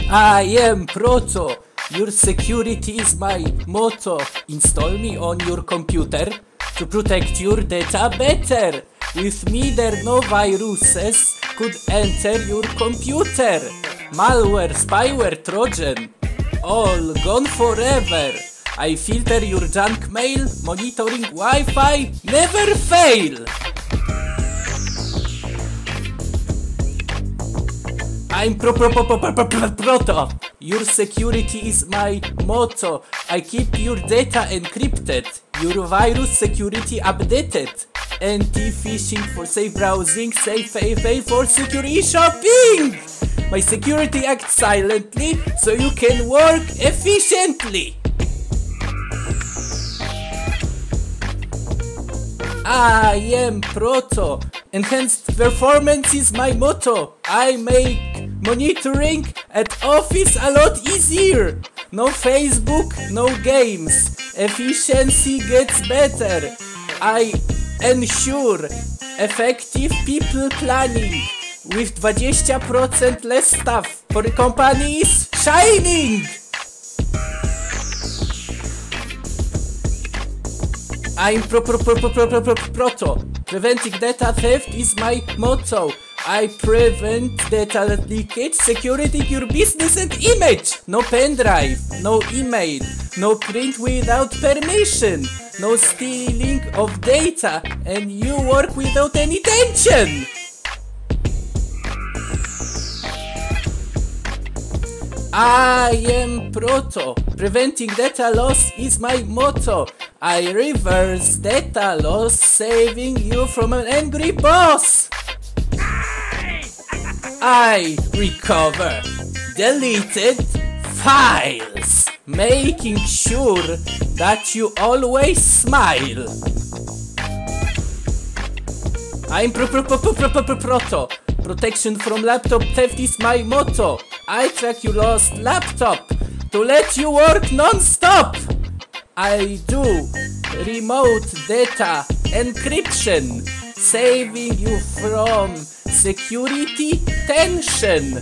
I am Proto. Your security is my motto. Install me on your computer to protect your data better. With me there no viruses could enter your computer. Malware, spyware, Trojan, all gone forever. I filter your junk mail, monitoring Wi-Fi, never fail. I'm Proto. Your security is my motto. I keep your data encrypted. Your virus security updated. Anti-phishing for safe browsing, safe FA for secure e-shopping. My security acts silently so you can work efficiently. I am Proto. Enhanced performance is my motto. I make monitoring at office a lot easier. No Facebook, no games. Efficiency gets better. I ensure effective people planning. With 20% less staff for companies shining. I'm Proto. Preventing data theft is my motto. I prevent data leakage, security your business and image. No pen drive, no email, no print without permission, no stealing of data, and you work without any tension. I am Proto. Preventing data loss is my motto. I reverse data loss, saving you from an angry boss. I recover deleted files, making sure that you always smile. I'm Proto. Protection from laptop theft is my motto. I track your lost laptop to let you work non-stop. I do remote data encryption, saving you from security tension.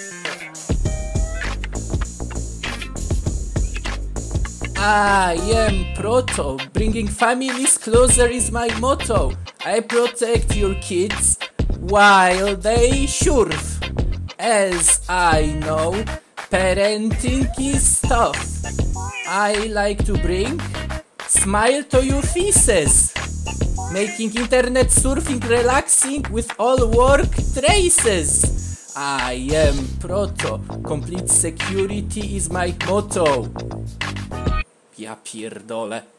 I am Proto. Bringing families closer is my motto. I protect your kids while they surf. As I know, parenting is tough. I like to bring smile to your faces, making internet surfing relaxing with all work traces. I am Proto. Complete security is my motto. Ja pierdolę.